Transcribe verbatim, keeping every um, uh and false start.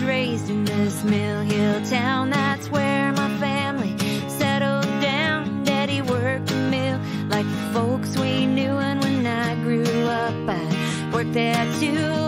raised in this Mill Hill town. That's where my family settled down. Daddy worked the mill like the folks we knew, and when I grew up I worked there too.